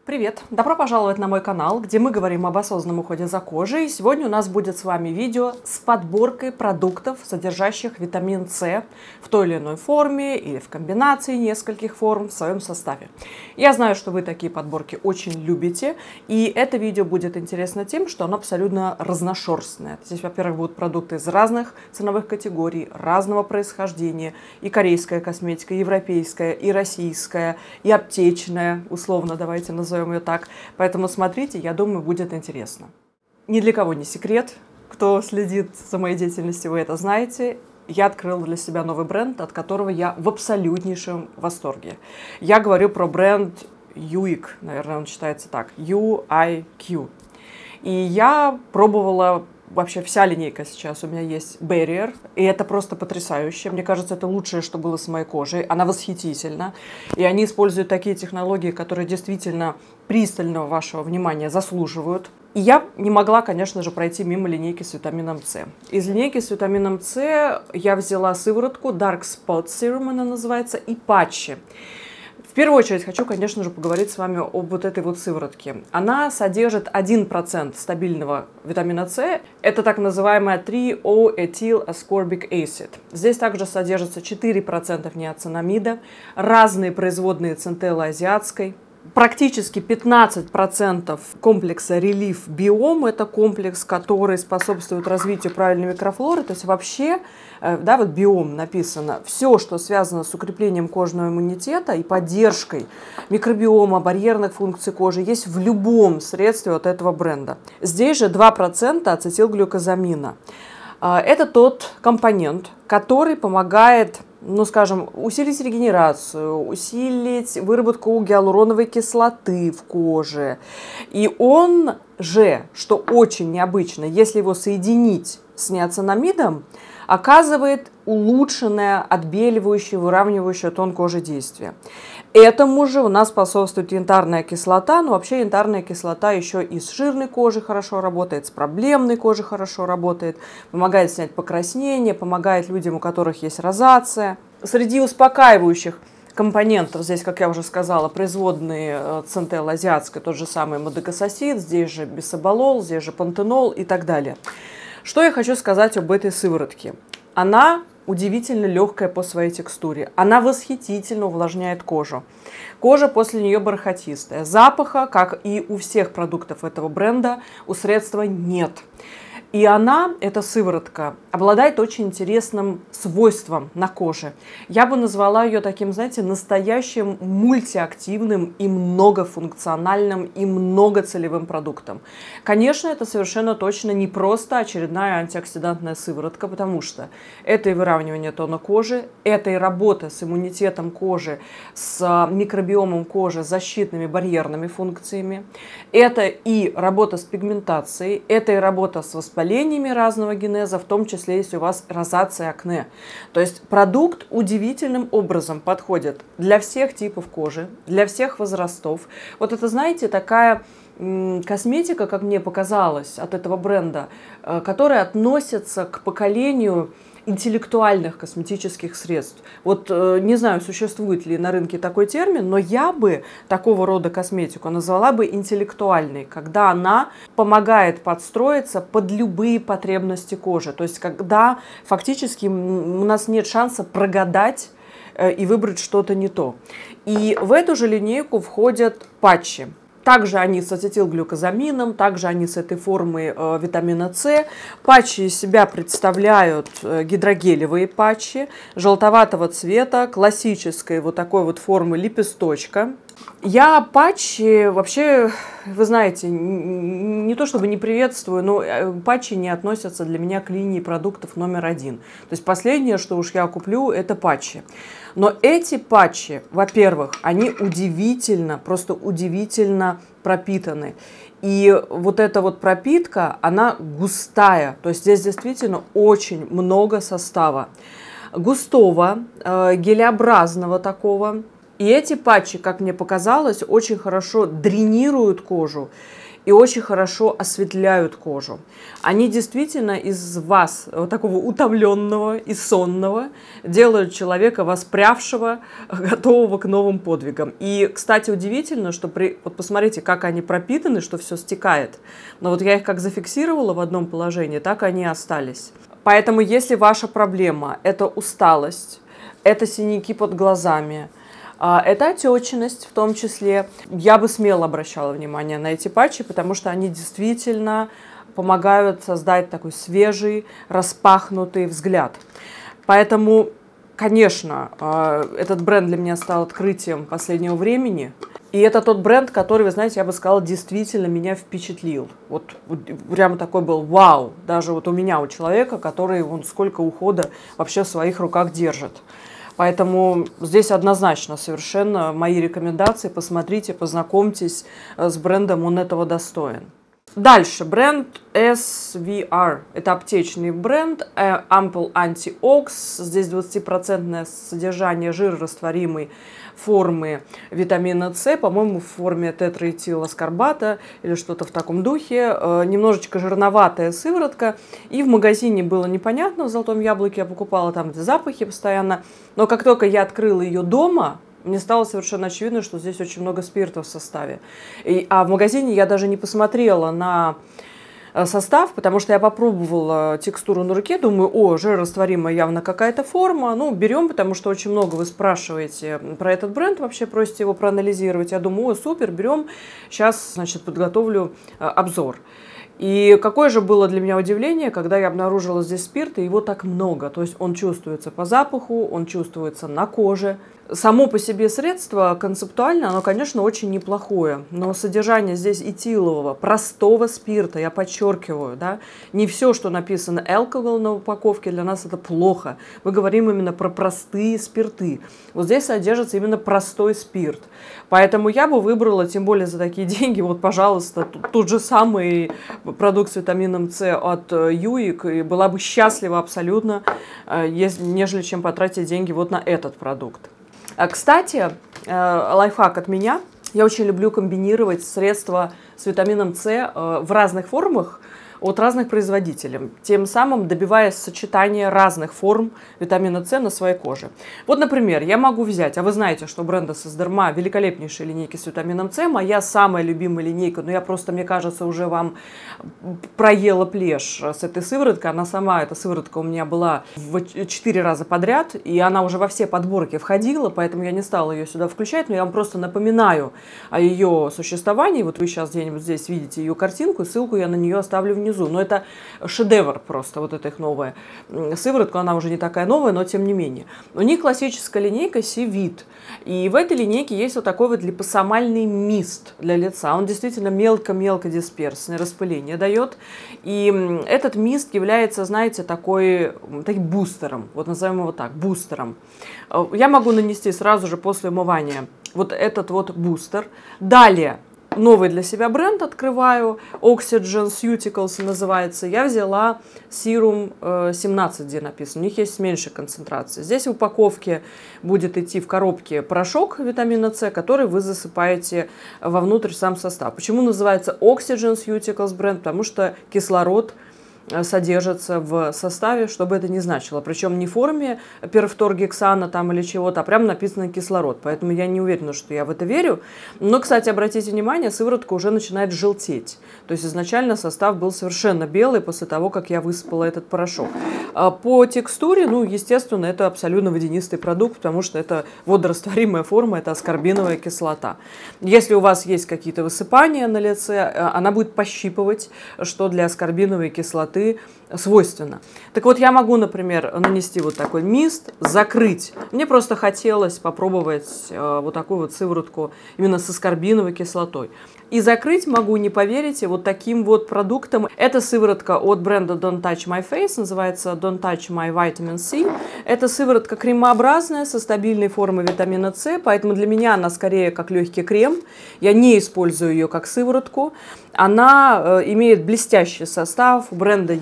Привет! Добро пожаловать на мой канал, где мы говорим об осознанном уходе за кожей. Сегодня у нас будет с вами видео с подборкой продуктов, содержащих витамин С в той или иной форме или в комбинации нескольких форм в своем составе. Я знаю, что вы такие подборки очень любите, и это видео будет интересно тем, что оно абсолютно разношерстное. Здесь, во-первых, будут продукты из разных ценовых категорий, разного происхождения, и корейская косметика, и европейская, и российская, и аптечная, условно, давайте назовем ее так. Поэтому смотрите, я думаю, будет интересно. Ни для кого не секрет, кто следит за моей деятельностью, вы это знаете. Я открыла для себя новый бренд, от которого я в абсолютнейшем восторге. Я говорю про бренд UIQ, наверное, он читается так, UIQ. И я пробовала. Вообще вся линейка сейчас у меня есть Barrier, и это просто потрясающе. Мне кажется, это лучшее, что было с моей кожей. Она восхитительна. И они используют такие технологии, которые действительно пристального вашего внимания заслуживают. И я не могла, конечно же, пройти мимо линейки с витамином С. Из линейки с витамином С я взяла сыворотку Dark Spot Serum, она называется, и патчи. В первую очередь хочу, конечно же, поговорить с вами об вот этой вот сыворотке. Она содержит 1% стабильного витамина С. Это так называемая 3-O-этил-аскорбик acid. Здесь также содержится 4% неоцинамида, разные производные центеллы азиатской. Практически 15% комплекса Relief Biome – это комплекс, который способствует развитию правильной микрофлоры. То есть вообще, да, вот биом написано, все, что связано с укреплением кожного иммунитета и поддержкой микробиома, барьерных функций кожи, есть в любом средстве от этого бренда. Здесь же 2% ацетилглюкозамина. Это тот компонент, который помогает, ну, скажем, усилить регенерацию, усилить выработку гиалуроновой кислоты в коже. И он же, что очень необычно, если его соединить с неоцинамидом, оказывает улучшенное отбеливающее, выравнивающее тон кожи действие. Этому же у нас способствует янтарная кислота, но вообще янтарная кислота еще и с жирной кожей хорошо работает, с проблемной кожей хорошо работает, помогает снять покраснение, помогает людям, у которых есть розация. Среди успокаивающих компонентов здесь, как я уже сказала, производные центеллы азиатской, тот же самый модекасасид, здесь же бисоболол, здесь же пантенол и так далее. Что я хочу сказать об этой сыворотке? Она удивительно легкая по своей текстуре. Она восхитительно увлажняет кожу. Кожа после нее бархатистая. Запаха, как и у всех продуктов этого бренда, у средства нет. И она, эта сыворотка, обладает очень интересным свойством на коже. Я бы назвала ее таким, знаете, настоящим мультиактивным и многофункциональным и многоцелевым продуктом. Конечно, это совершенно точно не просто очередная антиоксидантная сыворотка, потому что это и выравнивание тона кожи, это и работа с иммунитетом кожи, с микробиомом кожи, с защитными барьерными функциями, это и работа с пигментацией, это и работа с воспалениями разного генеза, в том числе, если у вас розация, акне. То есть продукт удивительным образом подходит для всех типов кожи, для всех возрастов. Вот это, знаете, такая косметика, как мне показалось, от этого бренда, которая относится к поколению интеллектуальных косметических средств. Вот не знаю, существует ли на рынке такой термин, но я бы такого рода косметику назвала бы интеллектуальной, когда она помогает подстроиться под любые потребности кожи. То есть когда фактически у нас нет шанса прогадать и выбрать что-то не то. И в эту же линейку входят патчи. Также они с ацетилглюкозамином, также они с этой формой витамина С. Патчи из себя представляют гидрогелевые патчи желтоватого цвета, классической вот такой вот формы лепесточка. Я патчи вообще, вы знаете, не то чтобы не приветствую, но патчи не относятся для меня к линии продуктов номер один. То есть последнее, что уж я куплю, это патчи. Но эти патчи, во-первых, они удивительно, просто удивительно пропитаны. И вот эта вот пропитка, она густая. То есть здесь действительно очень много состава. Густого, гелеобразного такого. И эти патчи, как мне показалось, очень хорошо дренируют кожу и очень хорошо осветляют кожу. Они действительно из вас, вот такого утомленного и сонного, делают человека воспрявшего, готового к новым подвигам. И, кстати, удивительно, что вот посмотрите, как они пропитаны, что все стекает. Но вот я их как зафиксировала в одном положении, так они и остались. Поэтому, если ваша проблема – это усталость, это синяки под глазами, это отечность в том числе. Я бы смело обращала внимание на эти патчи, потому что они действительно помогают создать такой свежий, распахнутый взгляд. Поэтому, конечно, этот бренд для меня стал открытием последнего времени. И это тот бренд, который, вы знаете, я бы сказала, действительно меня впечатлил. Вот прямо такой был вау. Даже вот у меня, у человека, который вон сколько ухода вообще в своих руках держит. Поэтому здесь однозначно совершенно мои рекомендации. Посмотрите, познакомьтесь с брендом, он этого достоин. Дальше бренд SVR. Это аптечный бренд Ampoule Anti-Ox. Здесь 20% содержание жирорастворимой формы витамина С, по-моему, в форме тетраэтиласкорбата или что-то в таком духе. Немножечко жирноватая сыворотка. И в магазине было непонятно, в «Золотом яблоке» я покупала там, где запахи постоянно. Но как только я открыла ее дома, мне стало совершенно очевидно, что здесь очень много спирта в составе. А в магазине я даже не посмотрела на состав, потому что я попробовала текстуру на руке, думаю, о, жирорастворимая явно какая-то форма, ну, берем, потому что очень много вы спрашиваете про этот бренд, вообще просите его проанализировать. Я думаю, о, супер, берем, сейчас, значит, подготовлю обзор. И какое же было для меня удивление, когда я обнаружила здесь спирт, и его так много. То есть он чувствуется по запаху, он чувствуется на коже. Само по себе средство концептуально, оно, конечно, очень неплохое, но содержание здесь этилового, простого спирта, я подчеркиваю, да, не все, что написано alcohol на упаковке, для нас это плохо. Мы говорим именно про простые спирты. Вот здесь содержится именно простой спирт. Поэтому я бы выбрала, тем более за такие деньги, вот, пожалуйста, тот же самый продукт с витамином С от Юик, и была бы счастлива абсолютно, нежели чем потратить деньги вот на этот продукт. Кстати, лайфхак от меня. Я очень люблю комбинировать средства с витамином С в разных формах от разных производителей, тем самым добиваясь сочетания разных форм витамина С на своей коже. Вот, например, я могу взять, а вы знаете, что у бренда Сесдерма великолепнейшие линейки с витамином С, моя самая любимая линейка, но я просто, мне кажется, уже вам проела плешь с этой сывороткой. Она сама, эта сыворотка у меня была в 4 раза подряд, и она уже во все подборки входила, поэтому я не стала ее сюда включать, но я вам просто напоминаю о ее существовании. Вот вы сейчас где-нибудь здесь видите ее картинку, ссылку я на нее оставлю внизу. Но это шедевр просто, вот эта их новая сыворотка, она уже не такая новая, но тем не менее. У них классическая линейка Сивит, и в этой линейке есть вот такой вот липосомальный мист для лица. Он действительно мелко-мелко дисперсный, распыление дает, и этот мист является, знаете, таким бустером, вот назовем его так, бустером. Я могу нанести сразу же после умывания вот этот вот бустер. Далее новый для себя бренд открываю, Oxygen Cuticles называется. Я взяла Serum 17, где написано. У них есть меньшей концентрации. Здесь в упаковке будет идти в коробке порошок витамина С, который вы засыпаете вовнутрь сам состав. Почему называется Oxygen Cuticles бренд? Потому что кислород содержится в составе, чтобы это не значило. Причем не в форме перфторгексана там или чего-то, а прям написано кислород. Поэтому я не уверена, что я в это верю. Но, кстати, обратите внимание, сыворотка уже начинает желтеть. То есть изначально состав был совершенно белый после того, как я высыпала этот порошок. По текстуре, ну, естественно, это абсолютно водянистый продукт, потому что это водорастворимая форма, это аскорбиновая кислота. Если у вас есть какие-то высыпания на лице, она будет пощипывать, что для аскорбиновой кислоты свойственно. Так вот, я могу, например, нанести вот такой мист, закрыть. Мне просто хотелось попробовать вот такую вот сыворотку именно с аскорбиновой кислотой. И закрыть могу, не поверите, вот таким вот продуктом. Это сыворотка от бренда Don't Touch My Face, называется Don't Touch My Vitamin C. Это сыворотка кремообразная, со стабильной формой витамина С, поэтому для меня она скорее как легкий крем. Я не использую ее как сыворотку. Она имеет блестящий состав, у бренда есть рефил.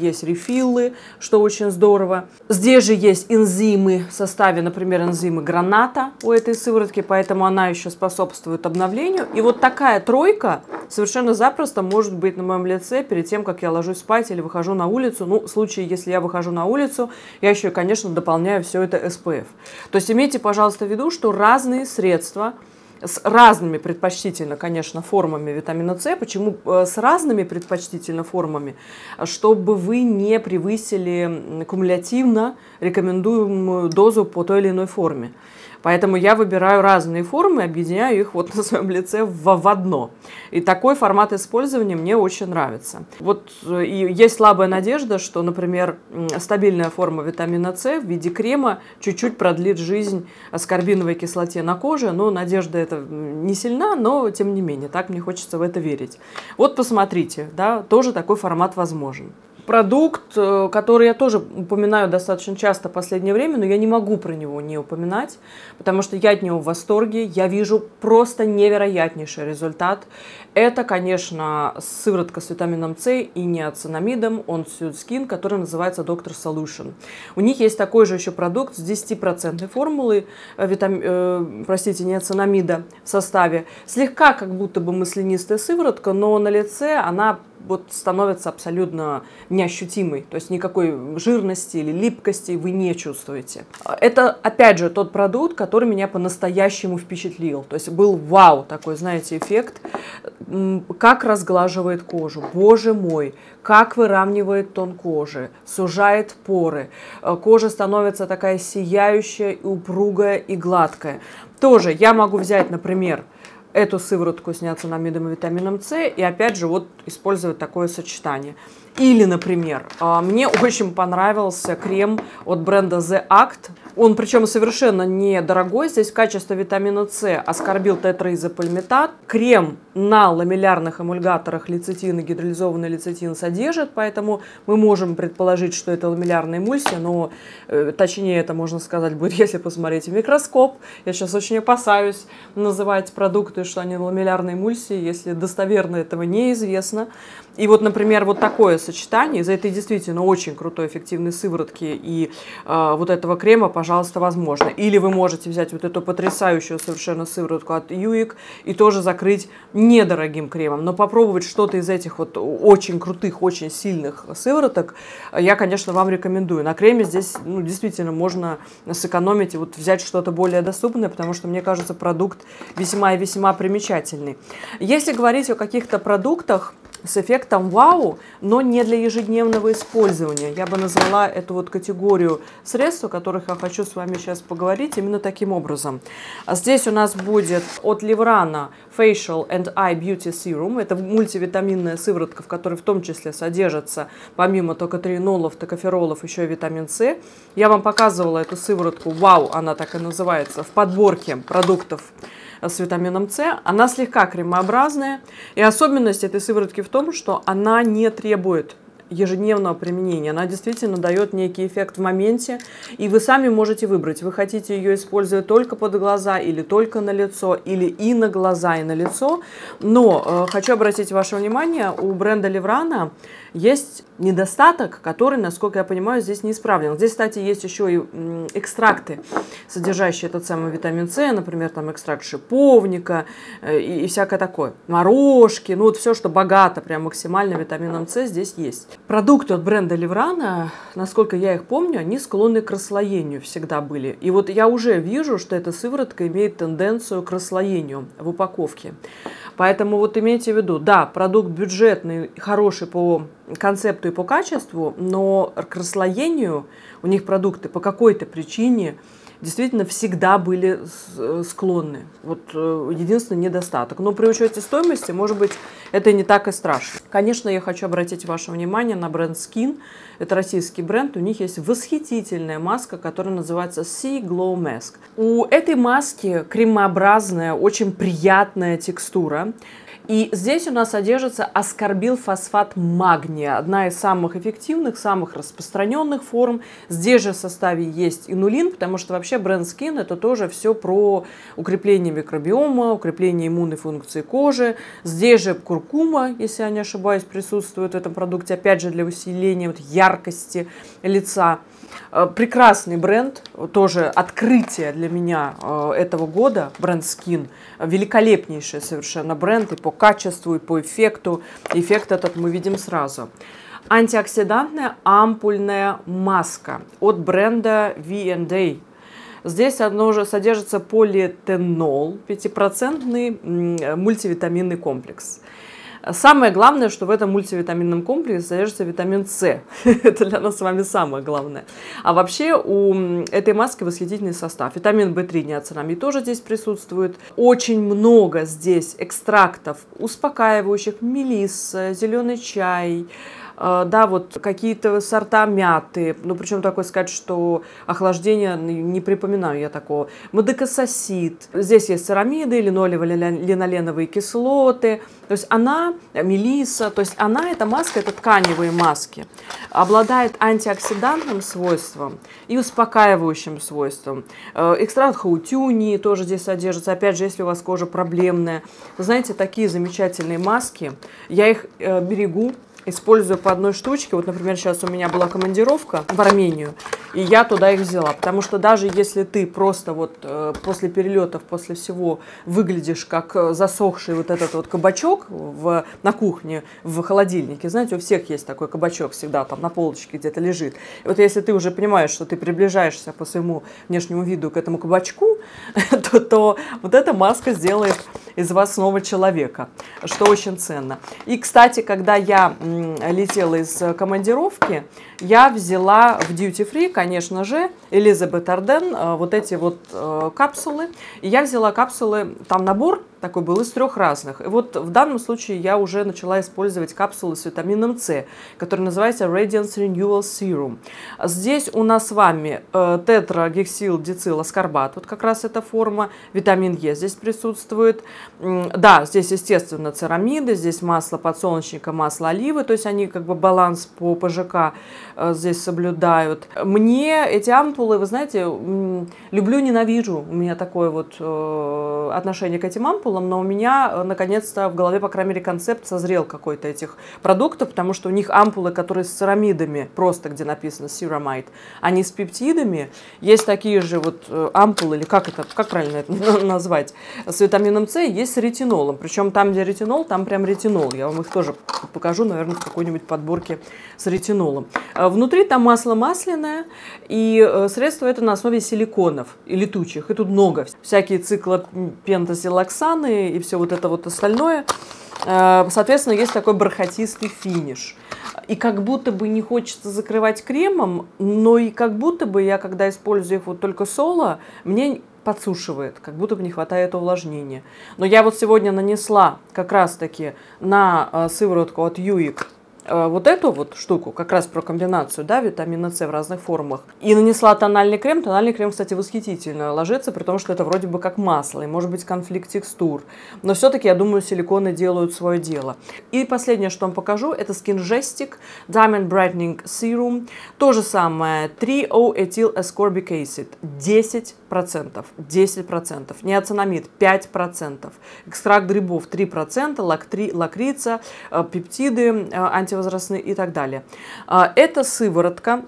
хлорофиллы, что очень здорово. Здесь же есть энзимы в составе, например, энзимы граната у этой сыворотки, поэтому она еще способствует обновлению. И вот такая тройка совершенно запросто может быть на моем лице перед тем, как я ложусь спать или выхожу на улицу. Ну, в случае, если я выхожу на улицу, я еще, конечно, дополняю все это SPF. То есть имейте, пожалуйста, в виду, что разные средства с разными предпочтительно, конечно, формами витамина С. Почему с разными предпочтительно формами? Чтобы вы не превысили кумулятивно рекомендуемую дозу по той или иной форме. Поэтому я выбираю разные формы, объединяю их вот на своем лице в одно. И такой формат использования мне очень нравится. Вот и есть слабая надежда, что, например, стабильная форма витамина С в виде крема чуть-чуть продлит жизнь аскорбиновой кислоте на коже. Но надежда эта не сильна, но тем не менее, так мне хочется в это верить. Вот посмотрите, да, тоже такой формат возможен. Продукт, который я тоже упоминаю достаточно часто в последнее время, но я не могу про него не упоминать, потому что я от него в восторге, я вижу просто невероятнейший результат. Это, конечно, сыворотка с витамином С и неоцинамидом On Suit Skin, который называется Doctor Solution. У них есть такой же еще продукт с 10% формулой неоцинамида в составе. Слегка как будто бы маслянистая сыворотка, но на лице она вот становится абсолютно неощутимой. То есть никакой жирности или липкости вы не чувствуете. Это, опять же, тот продукт, который меня по-настоящему впечатлил. То есть был вау, такой, знаете, эффект. Как разглаживает кожу. Боже мой, как выравнивает тон кожи, сужает поры. Кожа становится такая сияющая, и упругая и гладкая. Тоже я могу взять, например, эту сыворотку с неоцинамидом и витамином С и опять же вот использовать такое сочетание. Или, например, мне очень понравился крем от бренда The Act. Он причем совершенно недорогой. Здесь в качестве витамина С аскорбил тетраизопальмитат. Крем на ламеллярных эмульгаторах лецитин и гидролизованный лецитин содержит, поэтому мы можем предположить, что это ламеллярная эмульсия, но точнее это можно сказать будет, если посмотреть в микроскоп. Я сейчас очень опасаюсь называть продукты, что они ламеллярные эмульсии, если достоверно этого неизвестно. И вот, например, вот такое сочетание из этой действительно очень крутой эффективной сыворотки и вот этого крема, пожалуйста, возможно. Или вы можете взять вот эту потрясающую совершенно сыворотку от Юик и тоже закрыть недорогим кремом. Но попробовать что-то из этих вот очень крутых, очень сильных сывороток я, конечно, вам рекомендую. На креме здесь действительно можно сэкономить и вот взять что-то более доступное, потому что, мне кажется, продукт весьма и весьма примечательный. Если говорить о каких-то продуктах с эффектом вау, но не для ежедневного использования. Я бы назвала эту вот категорию средств, о которых я хочу с вами сейчас поговорить, именно таким образом. Здесь у нас будет от Livrana Facial and Eye Beauty Serum. Это мультивитаминная сыворотка, в которой в том числе содержится, помимо токотриенолов, токоферолов, еще и витамин С. Я вам показывала эту сыворотку, вау, она так и называется, в подборке продуктов с витамином С. Она слегка кремообразная. И особенность этой сыворотки в том, что она не требует ежедневного применения. Она действительно дает некий эффект в моменте, и вы сами можете выбрать, вы хотите ее использовать только под глаза, или только на лицо, или и на глаза, и на лицо. Но хочу обратить ваше внимание, у бренда Livrana есть недостаток, который, насколько я понимаю, здесь не исправлен. Здесь, кстати, есть еще и экстракты, содержащие этот самый витамин С, например, там экстракт шиповника и всякое такое. Морожки, ну вот все, что богато прям максимально витамином С, здесь есть. Продукты от бренда Livrana, насколько я их помню, они склонны к расслоению всегда были. И вот я уже вижу, что эта сыворотка имеет тенденцию к расслоению в упаковке. Поэтому вот имейте в виду, да, продукт бюджетный, хороший по концепту и по качеству, но к расслоению у них продукты по какой-то причине действительно всегда были склонны. Вот единственный недостаток. Но при учете стоимости, может быть, это не так и страшно. Конечно, я хочу обратить ваше внимание на бренд Skin. Это российский бренд. У них есть восхитительная маска, которая называется Sea Glow Mask. У этой маски кремообразная, очень приятная текстура. И здесь у нас содержится аскорбилфосфат магния, одна из самых эффективных, самых распространенных форм. Здесь же в составе есть инулин, потому что вообще вообще бренд Skin это тоже все про укрепление микробиома, укрепление иммунной функции кожи. Здесь же куркума, если я не ошибаюсь, присутствует в этом продукте, опять же для усиления вот яркости лица. Прекрасный бренд, тоже открытие для меня этого года, бренд Skin. Великолепнейший совершенно бренд и по качеству, и по эффекту. Эффект этот мы видим сразу. Антиоксидантная ампульная маска от бренда V&A. Здесь же содержится полиэтенол, 5% мультивитаминный комплекс. Самое главное, что в этом мультивитаминном комплексе содержится витамин С. Это для нас с вами самое главное. А вообще у этой маски восхитительный состав. Витамин В3, неоцинамид тоже здесь присутствует. Очень много здесь экстрактов успокаивающих, мелисса, зеленый чай, да, вот какие-то сорта мяты, ну, причем такое сказать, что охлаждение, не припоминаю я такого. Модекасасид, здесь есть церамиды, линоленовые кислоты, то есть она, мелисса, то есть она, эта маска, это тканевые маски, обладает антиоксидантным свойством и успокаивающим свойством. Экстракт хаутюни тоже здесь содержится, опять же, если у вас кожа проблемная. Вы знаете, такие замечательные маски, я их берегу, использую по одной штучке. Вот, например, сейчас у меня была командировка в Армению, и я туда их взяла. Потому что даже если ты просто вот после перелетов, после всего выглядишь как засохший вот этот вот кабачок на кухне, в холодильнике. Знаете, у всех есть такой кабачок всегда там на полочке где-то лежит. И вот если ты уже понимаешь, что ты приближаешься по своему внешнему виду к этому кабачку, то вот эта маска сделает из вас снова человека, что очень ценно. И, кстати, когда я летела из командировки, я взяла в Duty Free, конечно же, Elizabeth Arden, вот эти вот капсулы. И я взяла капсулы, там набор такой был из 3 разных. И вот в данном случае я уже начала использовать капсулы с витамином С, который называется Radiance Renewal Serum. Здесь у нас с вами тетрагексилдициласкорбат, вот как раз эта форма, витамин Е здесь присутствует. Да, здесь, естественно, церамиды, здесь масло подсолнечника, масло оливы, то есть они как бы баланс по ПЖК здесь соблюдают. Мне эти ампулы, вы знаете, люблю-ненавижу, у меня такое вот отношение к этим ампулам, но у меня, наконец-то, в голове, по крайней мере, концепт созрел какой-то этих продуктов, потому что у них ампулы, которые с церамидами, просто где написано ceramide, они с пептидами. Есть такие же вот ампулы, или как правильно это назвать, с витамином С, есть с ретинолом. Причем там, где ретинол, там прям ретинол. Я вам их тоже покажу, наверное, в какой-нибудь подборке с ретинолом. Внутри там масло масляное, и средство это на основе силиконов и летучих. И тут много. Всякие циклопентазилоксаны и все вот это вот остальное. Соответственно, есть такой бархатистый финиш. И как будто бы не хочется закрывать кремом, но и как будто бы я, когда использую их вот только соло, мне подсушивает, как будто бы не хватает увлажнения. Но я вот сегодня нанесла как раз-таки на сыворотку от Юик вот эту вот штуку, как раз про комбинацию, да, витамина С в разных формах. И нанесла тональный крем. Тональный крем, кстати, восхитительно ложится, при том, что это вроде бы как масло, и может быть конфликт текстур. Но все-таки, я думаю, силиконы делают свое дело. И последнее, что вам покажу, это Skinjestic Diamond Brightening Serum. То же самое, 3-O-Ethyl Ascorbic Acid, 10%. 10%. Неоцинамид, 5%. Экстракт грибов, 3%. Лакрица, пептиды, антивозрастные и так далее. Эта сыворотка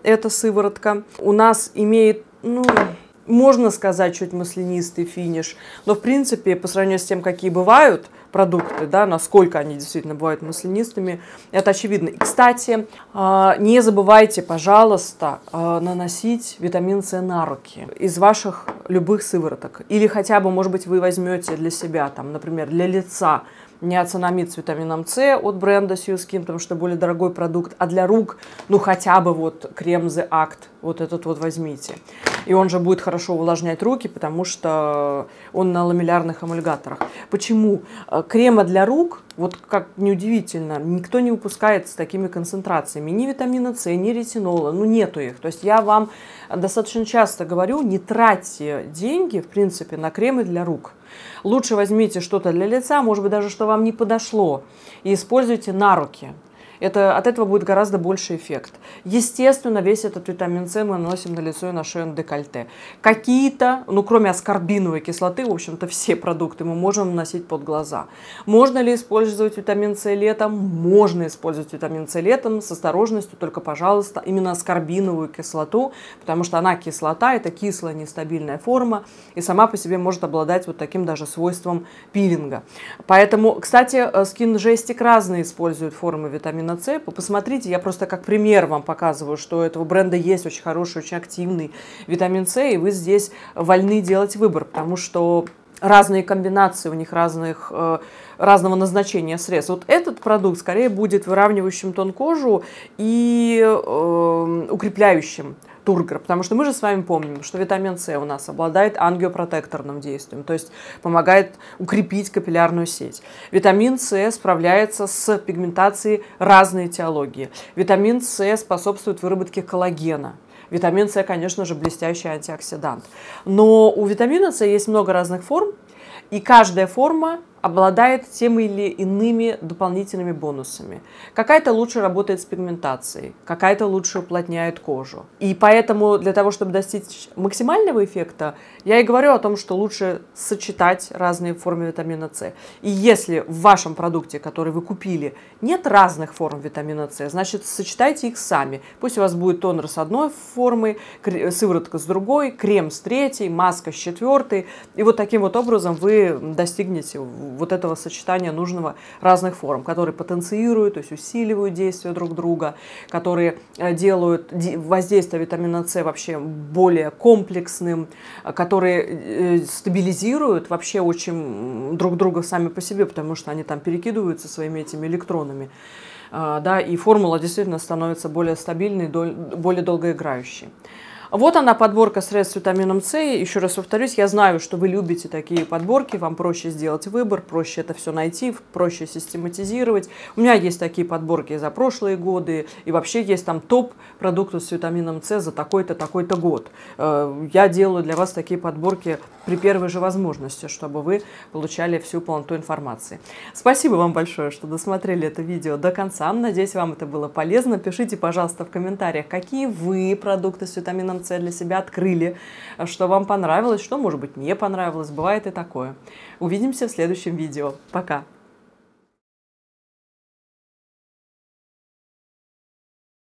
у нас имеет, ну, можно сказать, чуть маслянистый финиш, но в принципе по сравнению с тем, какие бывают продукты, да, насколько они действительно бывают маслянистыми, это очевидно. И, кстати, не забывайте, пожалуйста, наносить витамин С на руки из ваших любых сывороток. Или хотя бы, может быть, вы возьмете для себя, там, например, для лица неоцинамид с витамином С от бренда Sue Skin, потому что более дорогой продукт, а для рук, ну, хотя бы вот крем The Act, вот этот вот возьмите. И он же будет хорошо увлажнять руки, потому что он на ламеллярных эмульгаторах. Почему? Крема для рук, вот как неудивительно, никто не выпускает с такими концентрациями. Ни витамина С, ни ретинола, ну нету их. То есть я вам достаточно часто говорю, не тратьте деньги, в принципе, на кремы для рук. Лучше возьмите что-то для лица, может быть, даже что вам не подошло, и используйте на руки. От этого будет гораздо больше эффект. Естественно, весь этот витамин С мы наносим на лицо и на шею, на декольте. Какие-то, ну кроме аскорбиновой кислоты, в общем-то все продукты мы можем наносить под глаза. Можно ли использовать витамин С летом? Можно использовать витамин С летом с осторожностью, только, пожалуйста, именно аскорбиновую кислоту, потому что она кислота, это кислая нестабильная форма, и сама по себе может обладать вот таким даже свойством пилинга. Поэтому, кстати, Skin Gestic разные используют формы витамина С. Посмотрите, я просто как пример вам показываю, что у этого бренда есть очень хороший, очень активный витамин С, и вы здесь вольны делать выбор, потому что разные комбинации, у них разного назначения средств. Вот этот продукт скорее будет выравнивающим тон кожи и укрепляющим тургор, потому что мы же с вами помним, что витамин С у нас обладает ангиопротекторным действием, то есть помогает укрепить капиллярную сеть. Витамин С справляется с пигментацией разной этиологии. Витамин С способствует выработке коллагена. Витамин С, конечно же, блестящий антиоксидант. Но у витамина С есть много разных форм, и каждая форма обладает теми или иными дополнительными бонусами. Какая-то лучше работает с пигментацией, какая-то лучше уплотняет кожу. И поэтому для того, чтобы достичь максимального эффекта, я и говорю о том, что лучше сочетать разные формы витамина С. И если в вашем продукте, который вы купили, нет разных форм витамина С, значит, сочетайте их сами. Пусть у вас будет тонер с одной формой, сыворотка с другой, крем с третьей, маска с четвертой. И вот таким вот образом вы достигнете вот этого сочетания нужного разных форм, которые потенцируют, то есть усиливают действие друг друга, которые делают воздействие витамина С вообще более комплексным, которые стабилизируют вообще очень друг друга сами по себе, потому что они там перекидываются своими этими электронами. Да, и формула действительно становится более стабильной, более долгоиграющей. Вот она, подборка средств с витамином С. Еще раз повторюсь, я знаю, что вы любите такие подборки, вам проще сделать выбор, проще это все найти, проще систематизировать. У меня есть такие подборки за прошлые годы, и вообще есть там топ продуктов с витамином С за такой-то, такой-то год. Я делаю для вас такие подборки при первой же возможности, чтобы вы получали всю полноту информации. Спасибо вам большое, что досмотрели это видео до конца. Надеюсь, вам это было полезно. Пишите, пожалуйста, в комментариях, какие вы продукты с витамином С для себя открыли, что вам понравилось, что, может быть, не понравилось. Бывает и такое. Увидимся в следующем видео. Пока!